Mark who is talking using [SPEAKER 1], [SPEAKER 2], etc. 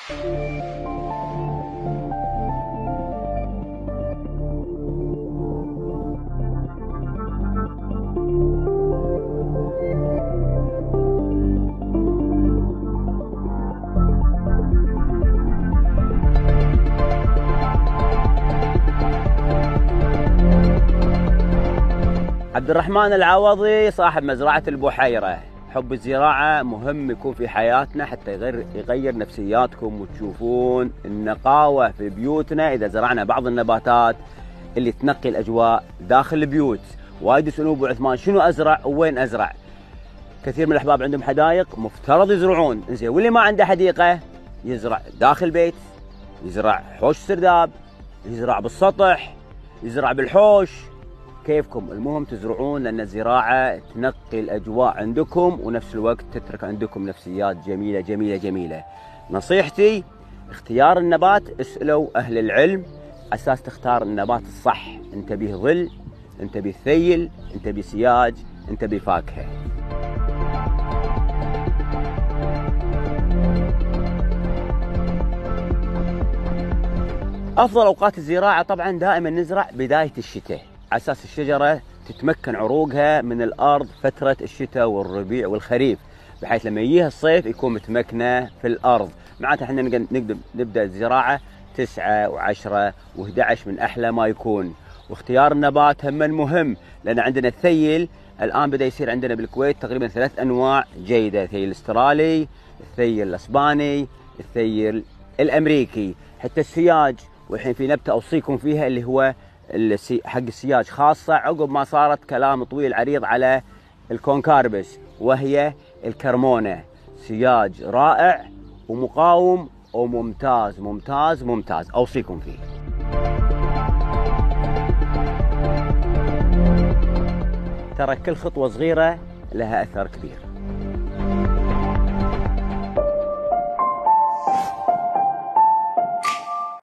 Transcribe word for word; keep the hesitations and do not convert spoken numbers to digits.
[SPEAKER 1] عبد الرحمن العوضي صاحب مزرعة البحيرة. حب الزراعة مهم يكون في حياتنا حتى يغير, يغير نفسياتكم وتشوفون النقاوة في بيوتنا إذا زرعنا بعض النباتات اللي تنقي الأجواء داخل البيوت. وايد يسألون أبو عثمان شنو أزرع ووين أزرع؟ كثير من الأحباب عندهم حدائق مفترض يزرعون، إنزين واللي ما عنده حديقة يزرع داخل البيت، يزرع حوش سرداب، يزرع بالسطح، يزرع بالحوش، كيفكم، المهم تزرعون لأن الزراعة تنقي الأجواء عندكم ونفس الوقت تترك عندكم نفسيات جميلة جميلة جميلة. نصيحتي اختيار النبات اسألوا أهل العلم أساس تختار النبات الصح. انت بيه ظل، انت بيه ثيل، انت بيه سياج، انت بيه فاكهة. أفضل أوقات الزراعة طبعا دائما نزرع بداية الشتاء على أساس الشجرة تتمكن عروقها من الأرض فترة الشتاء والربيع والخريف، بحيث لما يجيها الصيف يكون متمكنة في الأرض. معناتها احنا نقدر نبدأ الزراعة تسعة وعشرة وأحد عشر من أحلى ما يكون. واختيار النبات هم مهم لأن عندنا الثيل الآن بدأ يصير عندنا بالكويت تقريبا ثلاث أنواع جيدة، الثيل الأسترالي، الثيل الأسباني، الثيل الأمريكي، حتى السياج. والحين في نبتة أوصيكم فيها اللي هو حق السياج خاصة عقب ما صارت كلام طويل عريض على الكونكاربس، وهي الكرمونة. سياج رائع ومقاوم وممتاز ممتاز ممتاز، أوصيكم فيه. ترى كل خطوة صغيرة لها أثر كبير.